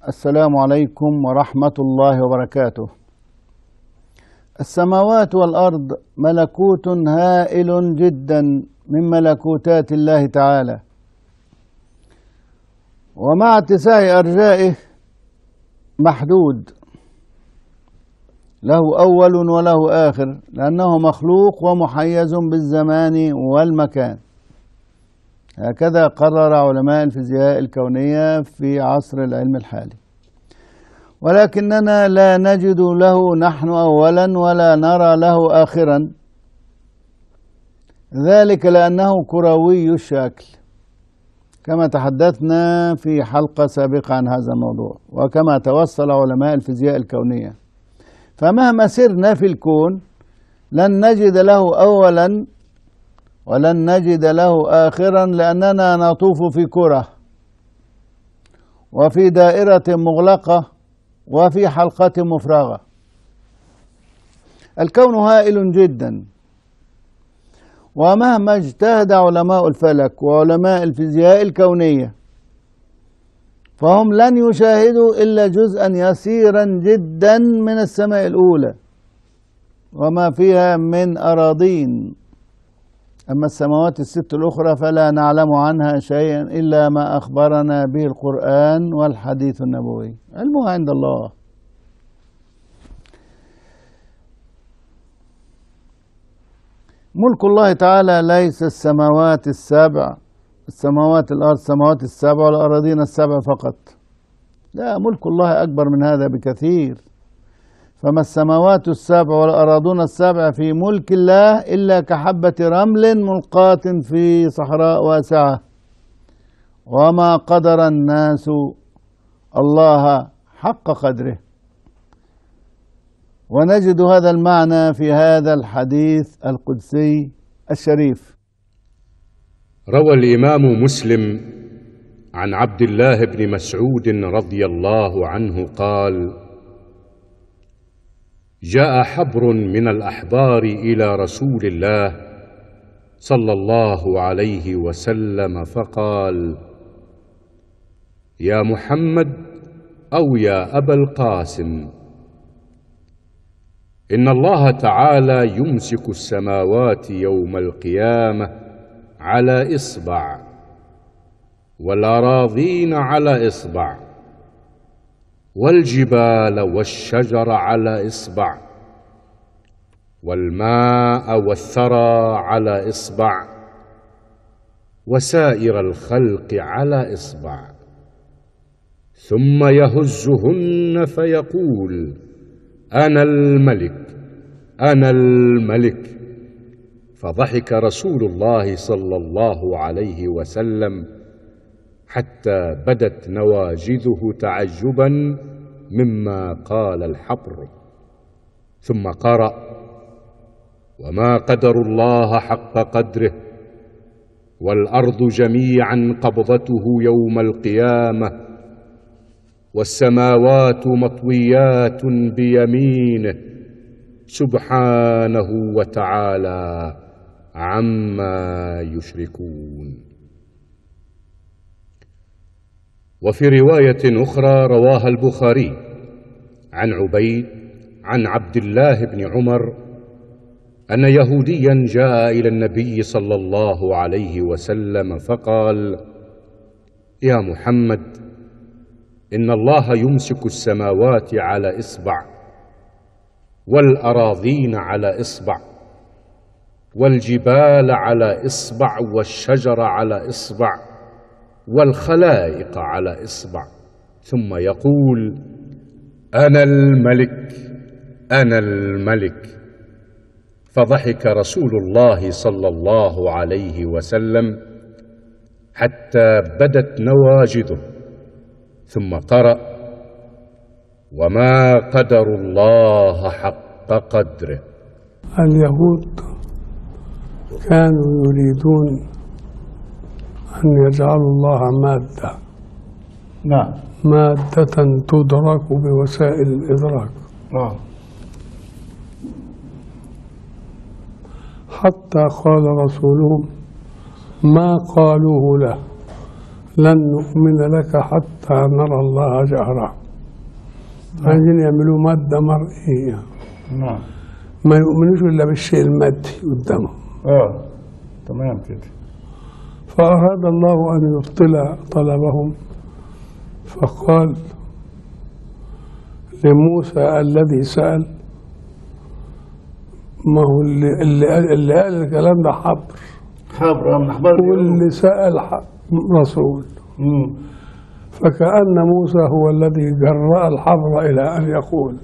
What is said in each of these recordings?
السلام عليكم ورحمة الله وبركاته. السماوات والأرض ملكوت هائل جدا من ملكوتات الله تعالى، ومع اتساع أرجائه محدود، له أول وله آخر، لأنه مخلوق ومحيز بالزمان والمكان. هكذا قرر علماء الفيزياء الكونية في عصر العلم الحالي، ولكننا لا نجد له نحن أولا ولا نرى له آخرا، ذلك لأنه كروي الشكل، كما تحدثنا في حلقة سابقة عن هذا الموضوع، وكما توصل علماء الفيزياء الكونية. فمهما سرنا في الكون لن نجد له أولا ولن نجد له آخرا، لأننا نطوف في كرة وفي دائرة مغلقة وفي حلقة مفرغة. الكون هائل جدا، ومهما اجتهد علماء الفلك وعلماء الفيزياء الكونية فهم لن يشاهدوا إلا جزءا يسيرا جدا من السماء الأولى وما فيها من أراضين. أما السماوات الست الأخرى فلا نعلم عنها شيئا إلا ما أخبرنا به القرآن والحديث النبوي، علمها عند الله. ملك الله تعالى ليس السماوات السبع، السماوات الأرض، السماوات السبع والأراضين السبع فقط، لا، ملك الله أكبر من هذا بكثير. فما السماوات السبع والأراضون السبع في ملك الله إلا كحبة رمل ملقاة في صحراء واسعة، وما قدر الناس الله حق قدره. ونجد هذا المعنى في هذا الحديث القدسي الشريف. روى الإمام مسلم عن عبد الله بن مسعود رضي الله عنه قال: جاء حبر من الأحبار إلى رسول الله صلى الله عليه وسلم فقال: يا محمد أو يا أبا القاسم، إن الله تعالى يمسك السماوات يوم القيامة على إصبع، والأراضين على إصبع، والجبال والشجر على إصبع، والماء والثرى على إصبع، وسائر الخلق على إصبع، ثم يهزهن فيقول: أنا الملك، أنا الملك. فضحك رسول الله صلى الله عليه وسلم حتى بدت نواجذه تعجبا مما قال الحبر، ثم قرأ: وما قدروا الله حق قدره، والأرض جميعا قبضته يوم القيامة، والسماوات مطويات بيمينه سبحانه وتعالى عما يشركون. وفي رواية أخرى رواها البخاري عن عبيد عن عبد الله بن عمر أن يهوديا جاء إلى النبي صلى الله عليه وسلم فقال: يا محمد، إن الله يمسك السماوات على إصبع، والأراضين على إصبع، والجبال على إصبع، والشجر على إصبع، والخلائق على إصبع، ثم يقول: أنا الملك، أنا الملك. فضحك رسول الله صلى الله عليه وسلم حتى بدت نواجذه، ثم قرأ: وما قدروا الله حق قدره. اليهود كانوا يريدون أن يجعلوا الله مادة، نعم، مادة تدرك بوسائل الإدراك. نعم. حتى قال رسولهم ما قالوه له لن نؤمن لك حتى نرى الله جهرة. عايزين يعملوا مادة مرئية، نعم. ما يؤمنوش إلا بالشيء المادي قدامهم. تمام كده. فأراد الله أن يبطل طلبهم، فقال لموسى الذي سأل، ما هو اللي قال الكلام ده حبر من أحبار واللي سأل رسول. فكأن موسى هو الذي جرأ الحبر إلى أن يقول.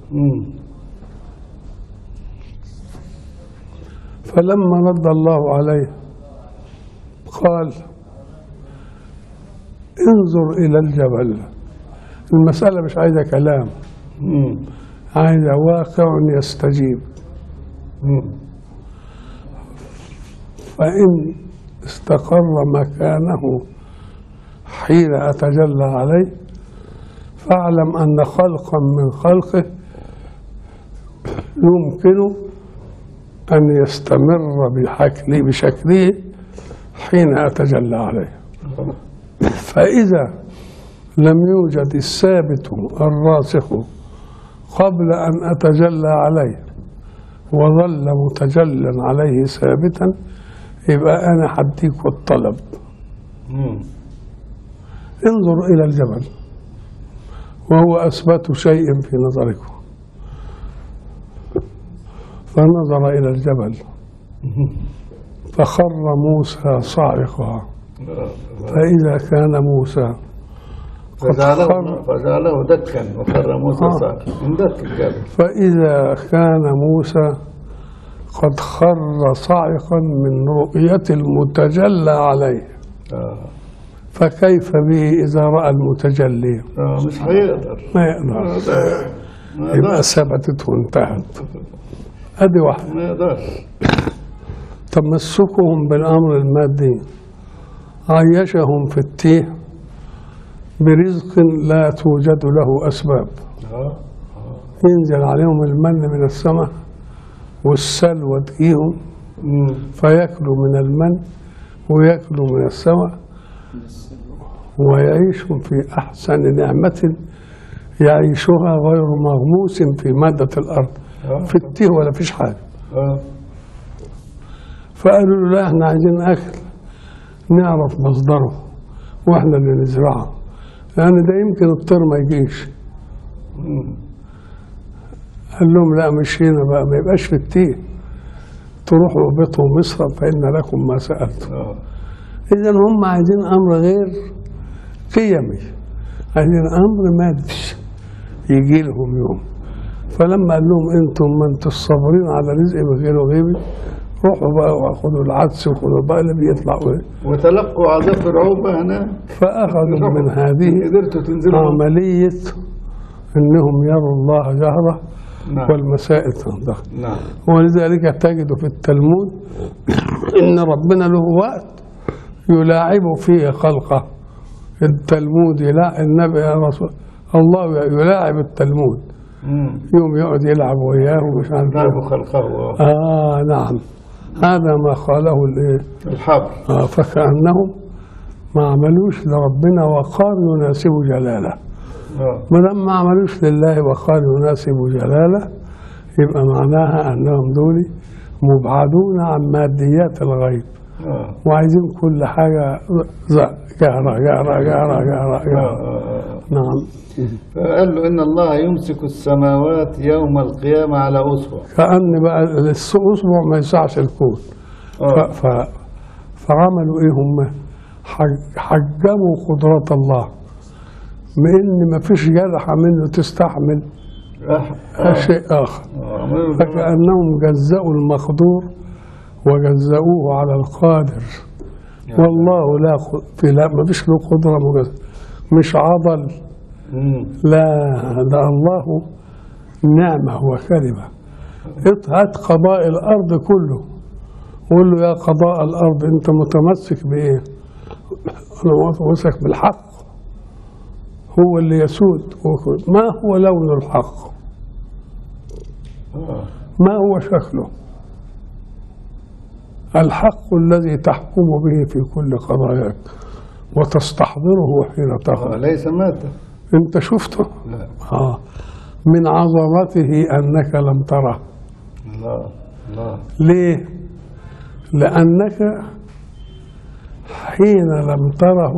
فلما رد الله عليه قال انظر إلى الجبل. المسألة مش عايزة كلام، عايزة واقع يستجيب. فإن استقر مكانه حين أتجلى عليه فاعلم أن خلقا من خلقه يمكن أن يستمر بشكله حين أتجلى عليه. فإذا لم يوجد الثابت الراسخ قبل أن أتجلى عليه وظل متجلا عليه ثابتا، يبقى أنا حديك الطلب. انظر إلى الجبل وهو أثبت شيء في نظركم. فنظر إلى الجبل فخر موسى صاعقا. فإذا كان موسى فجعله دكا وخر موسى صاعقا. فإذا كان موسى قد خر صاعقا من رؤية المتجلى عليه، فكيف به إذا رأى المتجلي؟ مش هيقدر، ما يقدر، يبقى ثبتت وانتهت. أدي واحدة. ما يقدرش. تمسكهم بالأمر المادي عيشهم في التيه برزق لا توجد له أسباب. ينزل عليهم المن من السماء والسلوى تجيهم فيأكلوا من المن ويأكلوا من السماء ويعيشوا في أحسن نعمة يعيشها غير مغموس في مادة الأرض. في التيه ولا فيش حاجة. فقالوا له لا، احنا عايزين أكل نعرف مصدره واحنا اللي نزرعه، يعني ده يمكن الطير ما يجيش. قال لهم لا، مش هنا بقى، ما يبقاش في التيه، تروحوا بيتوا مصر فإن لكم ما سألتم. إذا هم عايزين أمر غير قيمي، عايزين أمر مادي يجي لهم يوم. فلما قال لهم انتم ما انتم الصابرين على رزق بغير غيبي، روحوا بقى وخذوا العدس وخذوا بقى اللي بيطلع وتلقوا عذاب فرعون هنا. فأخذوا من هذه عملية أنهم يروا الله جهرة. نعم. والمسائل تنضح. نعم. ولذلك تجد في التلمود إن ربنا له وقت يلاعب فيه خلقه. التلمود يلاعب النبي يا رسول الله، يلاعب التلمود. يوم يقعد يلعب وياه ومش عارف يلعب خلقه. نعم، هذا ما قاله الحبر. فكأنهم ما عملوش لربنا وقار يناسب جلاله. ما دام ما عملوش لله وقار يناسب جلاله، يبقى معناها انهم دول مبعدون عن ماديات الغيب. وعايزين كل حاجه جهرة جهرة جهرة جهرة جهرة. نعم. فقال له إن الله يمسك السماوات يوم القيامة على أصبع. كأن بقى الأصبع ما يسعش الكون. فعملوا إيه هم؟ حجموا قدرة الله بإن ما فيش جرحة منه تستحمل شيء آخر. فكأنهم جزأوا المقدور وجزأوه على القادر. والله لا ما فيش له قدرة مجزأة، مش عضل. لا، ده الله نعمة وكلمة. هات قضاء الأرض كله قول له يا قضاء الأرض أنت متمسك بإيه؟ أنا متمسك بالحق، هو اللي يسود. ما هو لون الحق؟ ما هو شكله؟ الحق الذي تحكم به في كل قضاياك. وتستحضره حين تقرأ. ليس مادة. أنت شفته؟ لا. من عظمته أنك لم تره. الله الله. ليه؟ لأنك حين لم تره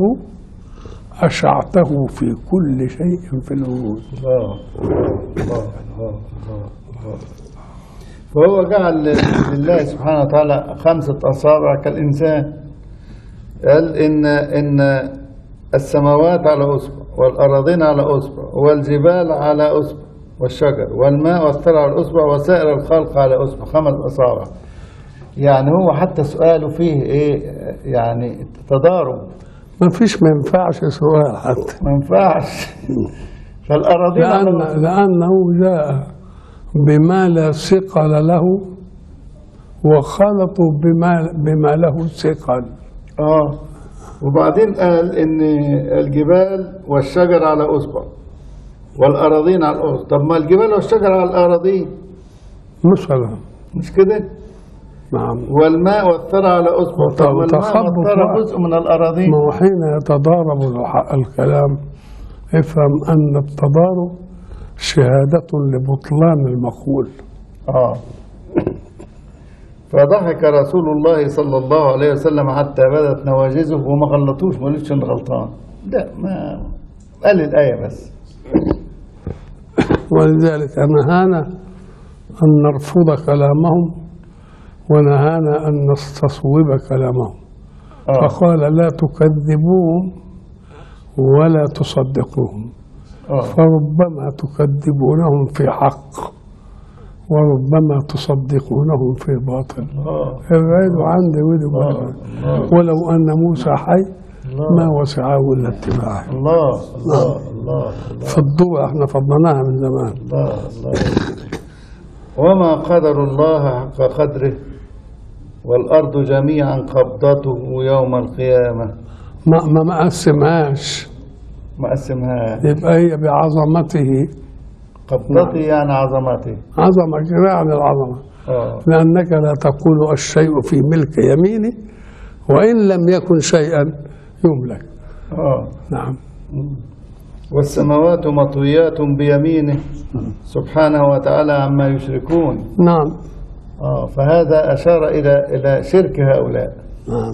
أشعته في كل شيء في الوجود. الله الله الله الله. فهو جعل لله سبحانه وتعالى 5 أصابع كالإنسان. قال إن السماوات على أصبع، والأراضين على أصبع، والجبال على أصبع، والشجر والماء والثرى على الأصبع، وسائر الخلق على أصبع، 5 أصابع. يعني هو حتى سؤاله فيه إيه؟ يعني تضارب. ما فيش، ما ينفعش سؤال حتى. ما ينفعش. فالأراضين لأنه جاء بما لا ثقل له وخلطوا بما له ثقل. وبعدين قال إن الجبال والشجر على أصبع والأراضين على الأصبع. طب ما الجبال والشجر على الأراضين مثلا، مش كده؟ نعم. والماء والثرى على أصبع. طب ما الماء والثرى جزء من الأراضين. ما هو حين يتضارب الكلام افهم أن التضارب شهادة لبطلان المقول. فضحك رسول الله صلى الله عليه وسلم حتى بدت نواجذه، وما غلطوش، ما قالوش انت غلطان. لا، ما قال الآية بس. ولذلك نهانا أن نرفض كلامهم، ونهانا أن نستصوب كلامهم. فقال لا تكذبوهم ولا تصدقوهم. فربما تكذبونهم في حق وربما تصدقونهم في باطل. ابعدوا عندي ودي. ولو أن موسى حي ما وسعه إلا اتباعه. الله الله الله. فضوها احنا فضلناها من زمان. الله الله. وما قدر الله حق قدره والأرض جميعا قبضته يوم القيامة. ما قسمهاش. ما قسمهاش. يبقى هي بعظمته. قبضته يعني عظمته. عظمة يعني العظمة. لأنك لا تقول الشيء في ملك يمينه وإن لم يكن شيئا يملك. نعم. والسماوات مطويات بيمينه سبحانه وتعالى عما يشركون. نعم. فهذا أشار إلى شرك هؤلاء. نعم.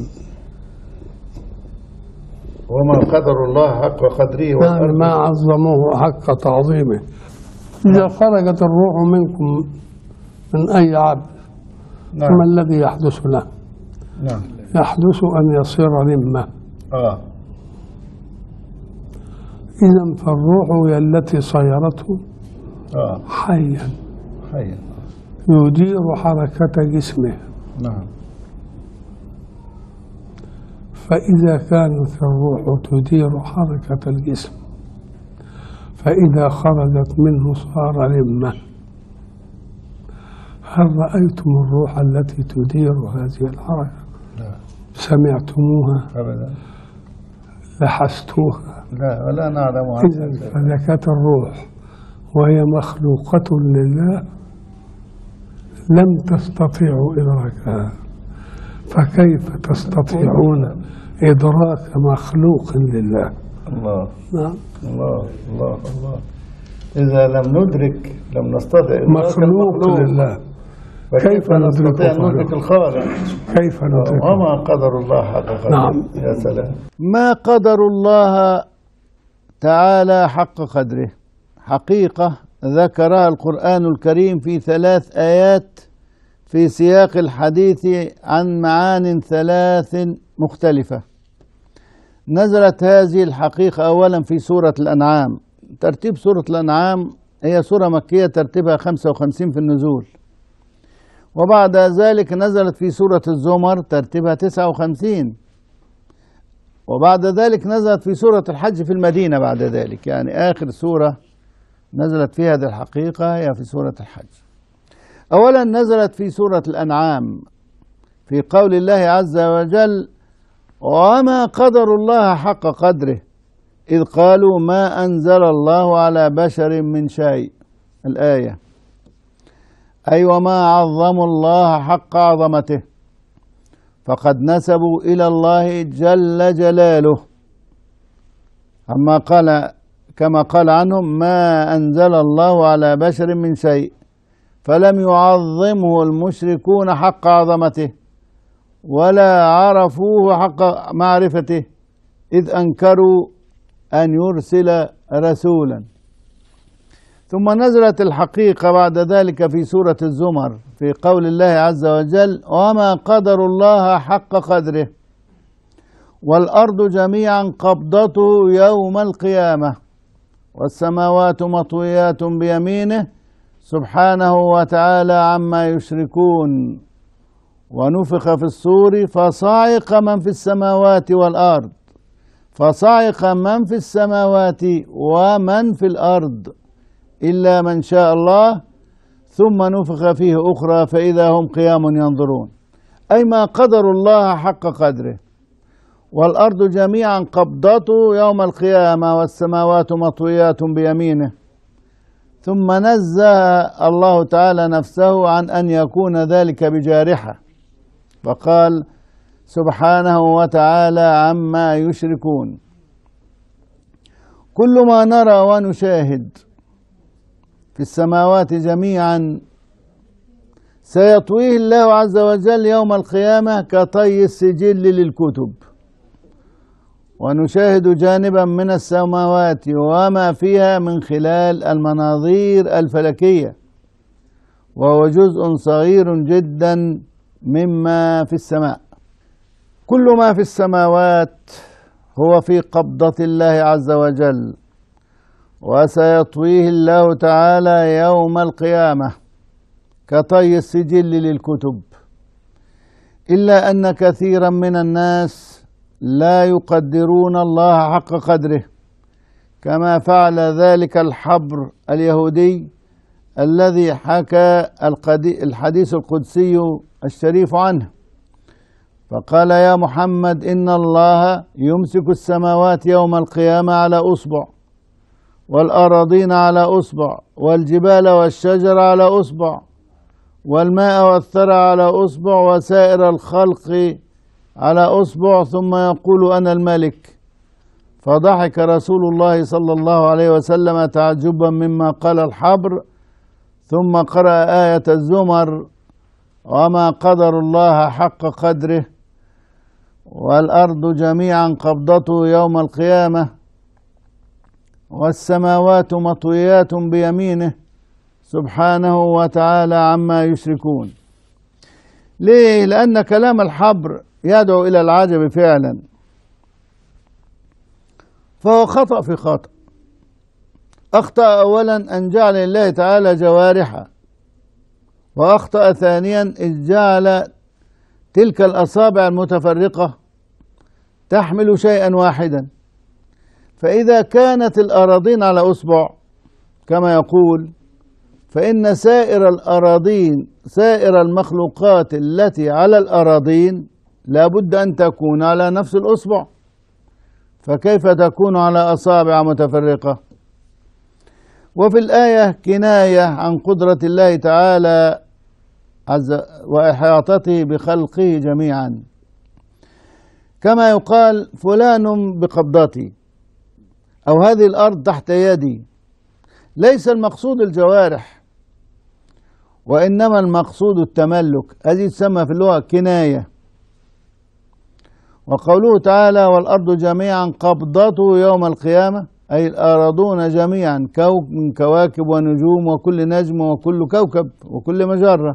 وما قدر الله حق قدره. يعني ما عظموه حق تعظيمه. إذا خرجت الروح منكم من أي عبد، فما الذي يحدث له؟ يحدث أن يصير رمة. إذا فالروح هي التي صيرته حيا يدير حركة جسمه. نعم. فإذا كانت الروح تدير حركة الجسم، فإذا خرجت منه صار رمة. هل رأيتم الروح التي تدير هذه الحركة؟ لا. سمعتموها؟ أبدا. لحستوها؟ لا، ولا نعلم. إذن فذكت الروح وهي مخلوقة لله لم تستطيعوا إدراكها، فكيف تستطيعون إدراك مخلوق لله؟ الله. نعم. الله الله الله. إذا لم ندرك، لم نستطع إدراك مخلوق لله، كيف ندرك الخالق؟ كيف ندرك؟ وما قدر الله حق قدره. نعم. يا سلام. ما قدر الله تعالى حق قدره حقيقة ذكرها القرآن الكريم في 3 آيات في سياق الحديث عن معان 3 مختلفة. نزلت هذه الحقيقة أولا في سورة الأنعام. ترتيب سورة الأنعام هي سورة مكية ترتيبها 55 في النزول، وبعد ذلك نزلت في سورة الزمر ترتيبها 59، وبعد ذلك نزلت في سورة الحج في المدينة. بعد ذلك يعني آخر سورة نزلت فيها هذه الحقيقة هي في سورة الحج. أولا نزلت في سورة الأنعام في قول الله عز وجل: وما قدر الله حق قدره إذ قالوا ما أنزل الله على بشر من شيء. الآية أي وما عظموا الله حق عظمته، فقد نسبوا إلى الله جل جلاله كما قال عنهم: ما أنزل الله على بشر من شيء فلم يعظمه المشركون حق عظمته ولا عرفوه حق معرفته إذ أنكروا أن يرسل رسولا. ثم نزلت الحقيقة بعد ذلك في سورة الزمر في قول الله عز وجل: وما قدر الله حق قدره والأرض جميعا قبضته يوم القيامة والسماوات مطويات بيمينه سبحانه وتعالى عما يشركون. ونفخ في الصور فصعق من في السماوات والأرض، فصعق من في السماوات ومن في الأرض إلا من شاء الله ثم نفخ فيه أخرى فإذا هم قيام ينظرون. أي ما قدر الله حق قدره، والأرض جميعا قبضته يوم القيامة والسماوات مطويات بيمينه. ثم نزه الله تعالى نفسه عن أن يكون ذلك بجارحة، فقال سبحانه وتعالى عما يشركون. كل ما نرى ونشاهد في السماوات جميعا سيطويه الله عز وجل يوم القيامة كطي السجل للكتب، ونشاهد جانبا من السماوات وما فيها من خلال المناظير الفلكية، وهو جزء صغير جدا مما في السماء. كل ما في السماوات هو في قبضة الله عز وجل، وسيطويه الله تعالى يوم القيامة كطي السجل للكتب، إلا أن كثيرا من الناس لا يقدرون الله حق قدره، كما فعل ذلك الحبر اليهودي الذي حكى الحديث القدسي الشريف عنه، فقال: يا محمد إن الله يمسك السماوات يوم القيامة على أصبع، والأراضين على أصبع، والجبال والشجر على أصبع، والماء والثرى على أصبع، وسائر الخلق على أصبع، ثم يقول أنا الملك. فضحك رسول الله صلى الله عليه وسلم تعجبا مما قال الحبر، ثم قرأ آية الزمر: وما قدر الله حق قدره والأرض جميعا قبضته يوم القيامة والسماوات مطويات بيمينه سبحانه وتعالى عما يشركون. ليه؟ لأن كلام الحبر يدعو إلى العجب فعلا، فهو خطأ في خطأ. أخطأ أولا أن جعل الله تعالى جوارحا، وأخطأ ثانيا إذ جعل تلك الأصابع المتفرقة تحمل شيئا واحدا. فإذا كانت الأراضين على أصبع كما يقول، فإن سائر الأراضين، سائر المخلوقات التي على الأراضين لا بد أن تكون على نفس الأصبع، فكيف تكون على أصابع متفرقة؟ وفي الآية كناية عن قدرة الله تعالى وإحاطته بخلقه جميعا، كما يقال فلان بقبضتي، أو هذه الأرض تحت يدي. ليس المقصود الجوارح، وإنما المقصود التملك. هذه تسمى في اللغة كناية. وقوله تعالى والأرض جميعا قبضته يوم القيامة، أي الأراضون جميعا من كواكب ونجوم وكل نجم وكل كوكب وكل مجرة.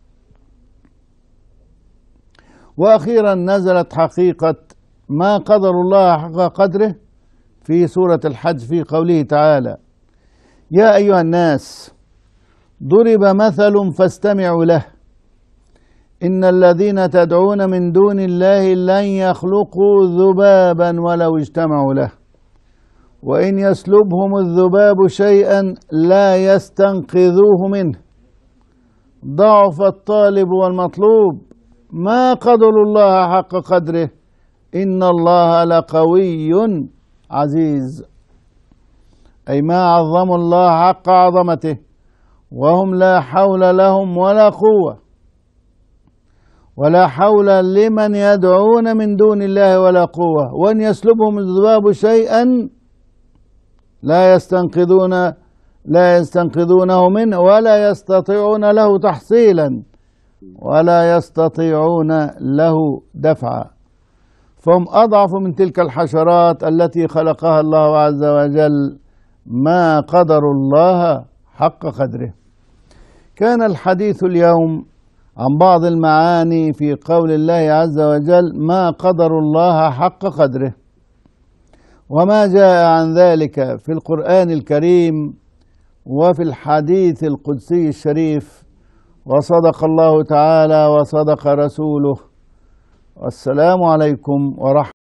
وأخيرا نزلت حقيقة ما قدر الله حق قدره في سورة الحج في قوله تعالى: يا أيها الناس ضرب مثل فاستمعوا له إن الذين تدعون من دون الله لن يخلقوا ذبابا ولو اجتمعوا له وإن يسلبهم الذباب شيئا لا يستنقذوه منه ضعف الطالب والمطلوب ما قدروا الله حق قدره إن الله لقوي عزيز. أي ما عظموا الله حق عظمته، وهم لا حول لهم ولا قوة، ولا حول لمن يدعون من دون الله ولا قوة. وأن يسلبهم الذباب شيئا لا يستنقذونه منه ولا يستطيعون له تحصيلا ولا يستطيعون له دفعا، فهم أضعف من تلك الحشرات التي خلقها الله عز وجل، ما قدروا الله حق قدره. كان الحديث اليوم عن بعض المعاني في قول الله عز وجل ما قدروا الله حق قدره، وما جاء عن ذلك في القرآن الكريم وفي الحديث القدسي الشريف. وصدق الله تعالى وصدق رسوله. والسلام عليكم ورحمة